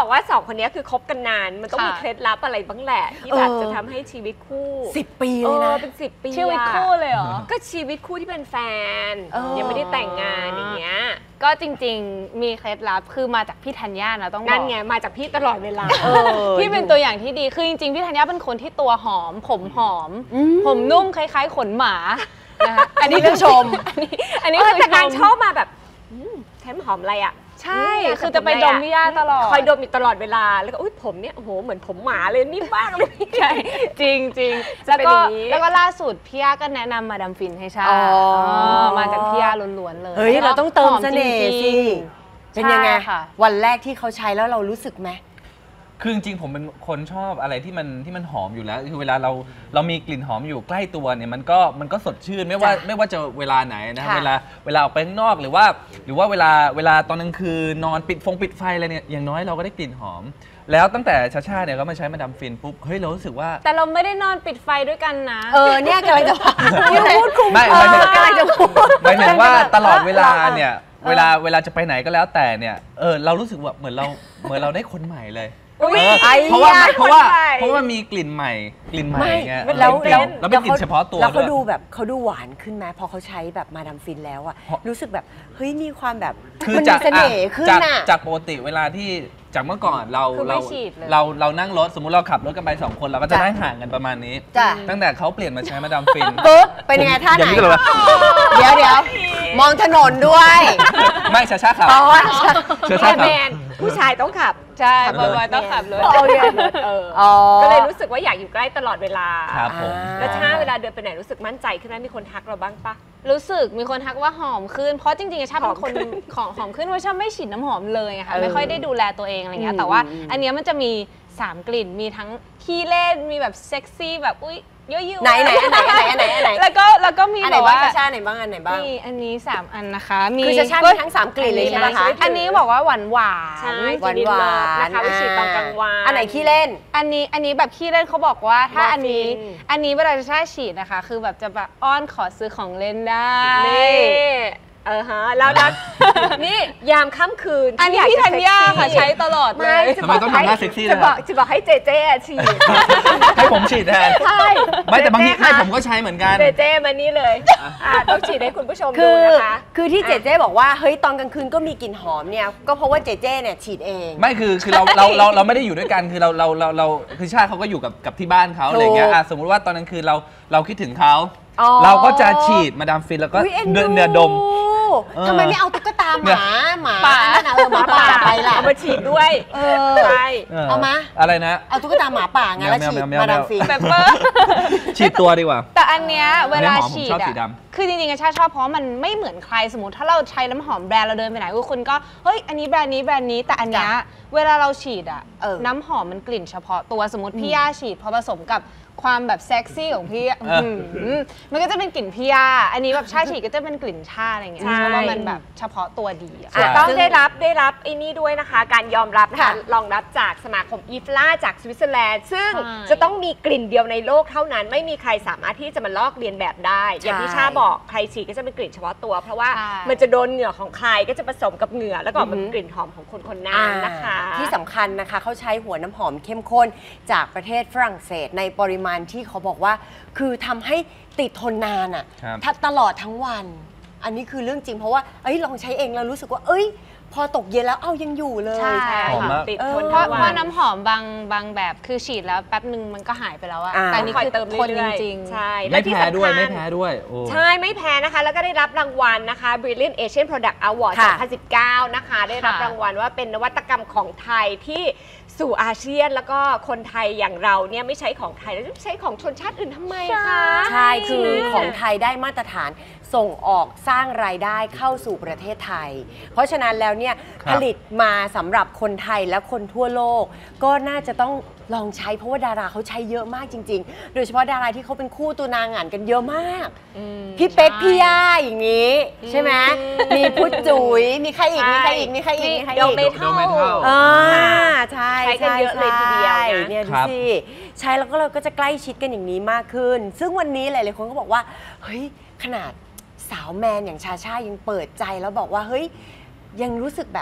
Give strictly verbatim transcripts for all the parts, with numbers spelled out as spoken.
บอกว่าสองคนนี้คือคบกันนานมันต้องมีเคล็ดลับอะไรบ้างแหละที่แบบจะทำให้ชีวิตคู่สิบปีเลยนะเป็นสิบปีชีวิตคู่เลยเหรอก็ชีวิตคู่ที่เป็นแฟนยังไม่ได้แต่งงานอย่างเงี้ยก็จริงๆมีเคล็ดลับคือมาจากพี่ธัญญานะต้องบอกนั่นไงมาจากพี่ตลอดเวลาพี่เป็นตัวอย่างที่ดีคือจริงๆพี่ธัญญาเป็นคนที่ตัวหอมผมหอมผมนุ่มคล้ายๆขนหมานะคะอันนี้คือชมอันนี้คือแต่นางชอบมาแบบใช้หอมอะไรอ่ะใช่คือจะไปดมพี่ย่าตลอดคอยดมอยู่ตลอดเวลาแล้วก็อุ้ยผมเนี่ยโอ้โหเหมือนผมหมาเลยนิ่มมากเลยใช่จริงจริงแล้วก็แล้วก็ล่าสุดพี่ย่าก็แนะนำมาดามฟินให้ชามาจากพี่ย่าล้วนๆเลยเฮ้ยเราต้องเติมเสน่ห์สิเป็นยังไงวันแรกที่เขาใช้แล้วเรารู้สึกไหมคือจริงๆผมเป็นคนชอบอะไรที่มันที่มันหอมอยู่แล้วคือเวลาเราเรามีกลิ่นหอมอยู่ใกล้ตัวเนี่ยมันก็มันก็สดชื่นไม่ว่าไม่ว่าจะเวลาไหนนะครับเวลาเวลาออกไปข้างนอกหรือว่าหรือว่าเวลาเวลาตอนกลางคืนนอนปิดฟงปิดไฟอะไรเนี่ยอย่างน้อยเราก็ได้กลิ่นหอมแล้วตั้งแต่ชาชาเนี่ยก็มาใช้มาดามฟินปุ๊บเฮ้ยเรารู้สึกว่าแต่เราไม่ได้นอนปิดไฟด้วยกันนะเออเนี่ยกำลังจะพูดคุมไม่ไม่กำลังจะพูดหมายถึงว่าตลอดเวลาเนี่ยเวลาเวลาจะไปไหนก็แล้วแต่เนี่ยเออเรารู้สึกว่าเหมือนเราเหมือนเราได้คนใหม่เลยเพราะว่าเพราะว่าเพราะว่ามีกลิ่นใหม่กลิ่นใหม่ไงแล้วแล้วเป็นกลิ่นเฉพาะตัวแล้วเขาดูแบบเขาดูหวานขึ้นไหมพอเขาใช้แบบมาดามฟินแล้วอ่ะรู้สึกแบบเฮ้ยมีความแบบมันมีเสน่ห์ขึ้นน่ะจากปกติเวลาที่จากเมื่อก่อนเราเราเราเรานั่งรถสมมุติเราขับรถกันไปสองคนเราก็จะได้ห่างกันประมาณนี้ตั้งแต่เขาเปลี่ยนมาใช้มาดามฟินปุ๊บเป็นยังไงท่าไหนเดี๋ยวเดี๋ยวมองถนนด้วยไม่ช้าๆขับช้าๆขับแมนผู้ชายต้องขับใช่บอยๆต้องขับรถก็เลยรู้สึกว่าอยากอยู่ใกล้ตลอดเวลาครับผมแล้วถ้าเวลาเดินไปไหนรู้สึกมั่นใจขึ้นไหมมีคนทักเราบ้างปะรู้สึกมีคนทักว่าหอมขึ้นเพราะจริงๆชอบเป็นคนของหอมขึ้นเพราะชอบไม่ฉีดน้ำหอมเลยค่ะไม่ค่อยได้ดูแลตัวเองอะไรเงี้ยแต่ว่าอันนี้มันจะมีสามกลิ่นมีทั้งขี้เล่นมีแบบเซ็กซี่แบบอุ้ยเยอะๆไหนไหนไหนไหนไหนไหนแล้วก็แล้วก็มีแบบว่าชาไหนบ้างอันไหนบ้างมีอันนี้สามอันนะคะมีคือชามีทั้งสามกลิ่นเลยใช่ไหมคะอันนี้บอกว่าหวานหวานหวานหวานนะคะวิฉีดตอนกลางวันอันไหนขี้เล่นอันนี้อันนี้แบบขี้เล่นเขาบอกว่าถ้าอันนี้อันนี้เวลาจะใช้ฉีดนะคะคือแบบจะแบบอ้อนขอซื้อของเล่นได้เออฮะแล้วนะนี่ยามค่ำคืนอันนี้พี่ธัญญาค่ะใช้ตลอดเลยทำไมต้องทำหน้าเซ็กซี่จะบอกจะบอกให้เจเจฉีดให้ผมฉีดแทนใช่ไม่แต่บางทีให้ผมก็ใช้เหมือนกันเจเจมานี่เลยต้องฉีดให้คุณผู้ชมดูนะคะคือที่เจเจบอกว่าเฮ้ยตอนกลางคืนก็มีกลิ่นหอมเนี่ยก็เพราะว่าเจเจเนี่ยฉีดเองไม่คือคือเราเราเราเราไม่ได้อยู่ด้วยกันคือเราเราเราเราคือชาเขาก็อยู่กับกับที่บ้านเขาอะไรเงี้ยสมมุติว่าตอนกลางคืนเราเราคิดถึงเขาเราก็จะฉีดมาดามฟินแล้วก็เนื้อดมทำไมไม่เอาตุ๊กตาหมาหมาป่าเออหมาป่าไปล่ะเอามาฉีดด้วยใช่เอามาอะไรนะเอาตุ๊กตาหมาป่าไงแล้วฉีดมาดามฟินแบบเปอร์ฉีดตัวดีกว่าแต่อันเนี้ยเวลาฉีดอ่ะคือจริงๆชาชอบเพราะมันไม่เหมือนใครสมมติถ้าเราใช้น้ำหอมแบรนด์เราเดินไปไหนคุณก็เฮ้ยอันนี้แบรนด์นี้แบรนด์นี้แต่อันเนี้ยเวลาเราฉีดอ่ะน้ำหอมมันกลิ่นเฉพาะตัวสมมติพี่ย่าฉีดพอผสมกับความแบบเซ็กซี่ของพี่มันก็จะเป็นกลิ่นพี่ย่าอันนี้แบบชาฉีดก็จะเป็นกลิ่นชาอะไรเงี้ยเพราะว่ามันแบบเฉพาะตัวดีต้องได้รับได้รับไอ้นี่ด้วยนะคะการยอมรับนะคะรองรับจากสมาคมอีฟล่าจากสวิตเซอร์แลนด์ซึ่งจะต้องมีกลิ่นเดียวในโลกเท่านั้นไม่มีใครสามารถที่จะมาลอกเลียนแบบได้อย่างที่ชาบอกใครฉีดก็จะเป็นกลิ่นเฉพาะตัวเพราะว่ามันจะโดนเหงื่อของใครก็จะผสมกับเหงื่อแล้วก็มันกลิ่นหอมของคนคนนั้นนะคะที่สำคัญนะคะเขาใช้หัวน้ำหอมเข้มข้นจากประเทศฝรั่งเศสในปริมาณที่เขาบอกว่าคือทำให้ติดทนนานอ่ะตลอดทั้งวันอันนี้คือเรื่องจริงเพราะว่าเอ้ยลองใช้เองแล้วรู้สึกว่าเอ้ยพอตกเย็นแล้วเอายังอยู่เลยใช่ติดทนเพราะเพราะน้ำหอมบางบางแบบคือฉีดแล้วแป๊บหนึ่งมันก็หายไปแล้วอะแต่นี่คือทนจริงๆใช่ไม่แพ้ด้วยไม่แพ้ด้วยใช่ไม่แพ้นะคะแล้วก็ได้รับรางวัลนะคะ Brilliant Asian Product Award สองพันสิบเก้านะคะได้รับรางวัลว่าเป็นนวัตกรรมของไทยที่สู่อาเซียนแล้วก็คนไทยอย่างเราเนี่ยไม่ใช้ของไทยแล้วจะใช้ของชนชาติอื่นทำไมคะใช่คือของไทยได้มาตรฐานส่งออกสร้างรายได้เข้าสู่ประเทศไทยเพราะฉะนั้นแล้วเนี่ยผลิตมาสำหรับคนไทยและคนทั่วโลกก็น่าจะต้องลองใช้เพราะว่าดาราเขาใช้เยอะมากจริงๆโดยเฉพาะดาราที่เขาเป็นคู่ตัวนางงานกันเยอะมากพี่เป๊กพี่ย่าอย่างนี้ใช่ไหมมีพุทธจุ๋ยมีใครอีกมีใครอีกมีใครอีกมีใครอีกโดเมทัลอ่าใช่ใช้กันเยอะเลยทีเดียวเนี่ยดูสิใช้แล้วก็เราก็จะใกล้ชิดกันอย่างนี้มากขึ้นซึ่งวันนี้หลายๆคนก็บอกว่าเฮ้ยขนาดสาวแมนอย่างชาชายังเปิดใจแล้วบอกว่าเฮ้ยยังรู้สึกแบบ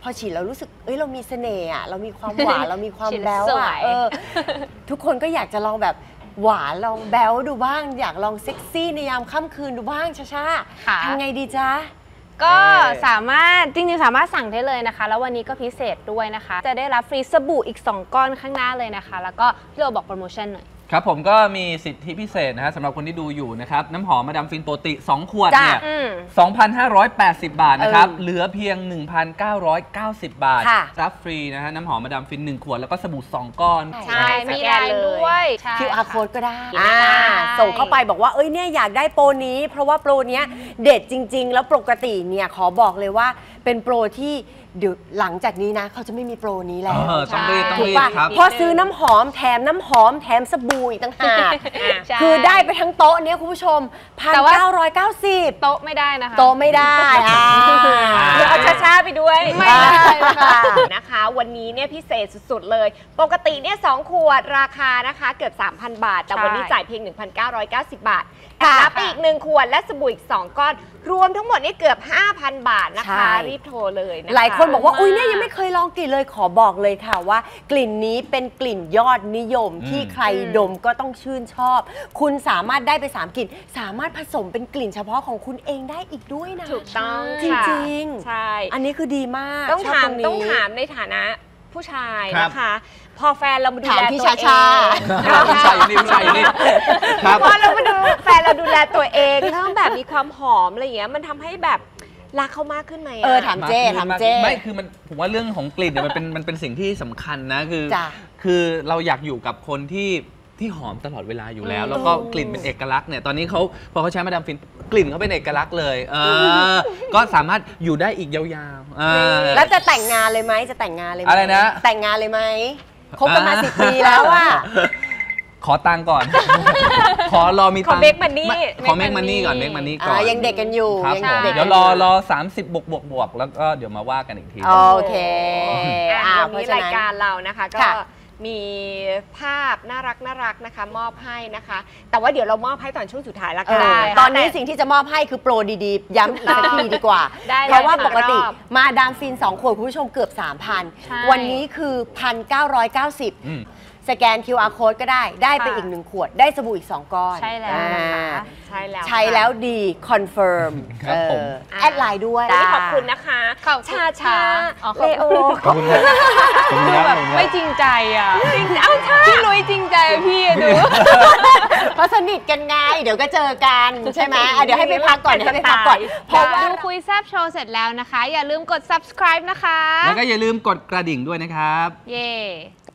พอฉีดเรารู้สึกเอ้ยเรามีเสน่ห์อะเรามีความหวานเรามีความฉีดแบ๊วสวอะยเออทุกคนก็อยากจะลองแบบหวานลองแบ๊วดูบ้าง อยากลองเซ็กซี่ในยามค่ำคืนดูบ้างชาชาค่ะทำไงดีจ๊ะก็สามารถจริงๆสามารถสั่งได้เลยนะคะ แล้ววันนี้ก็พิเศษด้วยนะคะ จะได้รับฟรีสบู่อีก สอง ก้อนข้างหน้าเลยนะคะ แล้วก็พี่โอบอกโปรโมชั่นหน่อยครับผมก็มีสิทธิพิเศษนะฮะสำหรับคนที่ดูอยู่นะครับ น้ำหอมมาดามฟินปกติ สอง ขวดเนี่ยอืมสองพันห้าร้อยแปดสิบ บาทนะครับเออเหลือเพียง หนึ่งพันเก้าร้อยเก้าสิบ บาทค่ะรับฟรีนะฮะน้ำหอมมาดามฟิน หนึ่ง ขวด แล้วก็สบู่ สอง ก้อนใช่ มีไลน์ด้วยใช่คิว อาร์ค่ะ code ก็ได้ได้อ่าส่งเข้าไปบอกว่าเอ้ยเนี่ยอยากได้โปรนี้ เพราะว่าโปรเนี้ยเด็ดจริง ๆ แล้วปกติเนี่ยขอบอกเลยว่าเป็นโปรที่เดี๋ยวหลังจากนี้นะเขาจะไม่มีโปรนี้แล้วเออต้องรีบต้องถูกรีบป่ะครับเพราะซื้อน้ำหอมแถมน้ำหอมแถมสบู่อีกต่างหากใช่คือได้ไปทั้งโต๊ะเนี้ยคุณผู้ชมแต่ว่าหนึ่งพันเก้าร้อยเก้าสิบโต๊ะไม่ได้นะคะโต๊ะไม่ได้อ่าหรือเอาชาๆไปด้วยไม่ได้นะคะนะคะ วันนี้เนี่ยพิเศษสุดๆเลย ปกติเนี่ยสองขวดราคานะคะเกือบ สามพัน บาท แต่ใช่วันนี้จ่ายเพียง หนึ่งพันเก้าร้อยเก้าสิบ บาทค่ะรับไปอีกหนึ่งขวดและสบู่อีก สอง ก้อน รวมทั้งหมดนี่เกือบ ห้าพัน บาทนะใช่คะ รีบโทรเลยนะคะหลายคนบอกว่ามากอุ้ยเนี่ยยังไม่เคยลองกลิ่นเลยขอบอกเลยค่ะว่า กลิ่นนี้เป็นกลิ่นยอดนิยมอืมที่ใครดมก็ต้องชื่นชอบ คุณสามารถได้ไปสามกลิ่น สามารถผสมเป็นกลิ่นเฉพาะของคุณเองได้อีกด้วยนะถูกต้องจค่ะริงๆใช่อันนี้คือดีมากต้องชบถามรนี้ต้องถามในฐานะผู้ชายครับนะคะ พอแฟนเรามาดูถามแลพี่ตัวชาเอชางผู้ชายอยู่นี่ผู้ชายอยู่นี่ครับพอเรามาดูแฟนเราดูแลตัวเองแล้วแบบมีความหอมอะไรอย่างเงี้ยมันทำให้แบบรักเขามากขึ้นไหมะเออถาม เจ้ถามเจ้ไม่คือมันผมว่าเรื่องของกลิ่นเนี่ยมันเป็นมันเป็นสิ่งที่สำคัญนะคือจ้ะคือเราอยากอยู่กับคนที่ที่หอมตลอดเวลาอยู่แล้ว แล้วก็กลิ่นเป็นเอกลักษณ์เนี่ยตอนนี้เขาพอเขาใช้มาดามฟินกลิ่นเขาเป็นเอกลักษณ์เลยเออก็สามารถอยู่ได้อีกยาวๆเออแล้วจะแต่งงานเลยไหมจะแต่งงานเลยไหมอะไรนะแต่งงานเลยไหมคบกันมาสิบปีแล้วอะขอตังค์ก่อน ขอรอมีขอตังค์ make money ไม่ขอเมกมันนี่ก่อนเมกมันนี่ก่อนอ่ายังเด็กกันอยู่ครับยังผมเด็กเดี๋กัยนวรออยู่รอสามสิบบวกบวกบวกแล้วก็เดี๋ยวมาว่ากันอีกทีโอเคอ่ะอ่าวันเพราะนี้ฉะรายนั้นการเรานะคะก็ค่ะมีภาพน่ารักน่ารักนะคะ มอบให้นะคะ แต่ว่าเดี๋ยวเรามอบให้ตอนช่วงสุดท้ายละเอกันอได้ตอนนี้แต่สิ่งที่จะมอบให้คือโปรดีๆ ย้ำอีกสักทีดีกว่าได้เลยเพราะว่าปกติรอบมาดามฟิน สอง ขวดคุณผู้ชมเกือบ สามพันใช่วันนี้คือ หนึ่งพันเก้าร้อยเก้าสิบอืมสแกน คิว อาร์ code ก็ได้ ได้ไปค่ะอีกหนึ่งขวด ได้สบู่อีก สอง ก้อนใช่แล้วนะคะอ่าใช่แล้วใช้แล้วดีคอนเฟิร์มครับผมแอดไลน์ด้วยวันนี้ขอบคุณนะคะขอบคุณชาชาอ๋อขเลอบคุณโอขอบคุณครับขอบคุณครับแบบไม่จริงใจอ่ะจริงเอ้าชาพี่ลุยจริงใจอะพี่อะดูเพราะสนิทกันไง เดี๋ยวก็เจอกันใช่ไหมอ่ะเดี๋ยวให้ไปพักก่อนเดี๋ยวให้ไปพักก่อน เพราะว่าดูคุยแซบโชว์เสร็จแล้วนะคะ อย่าลืมกด subscribe นะคะแล้วก็อย่าลืมกดกระดิ่งด้วยนะครับเย่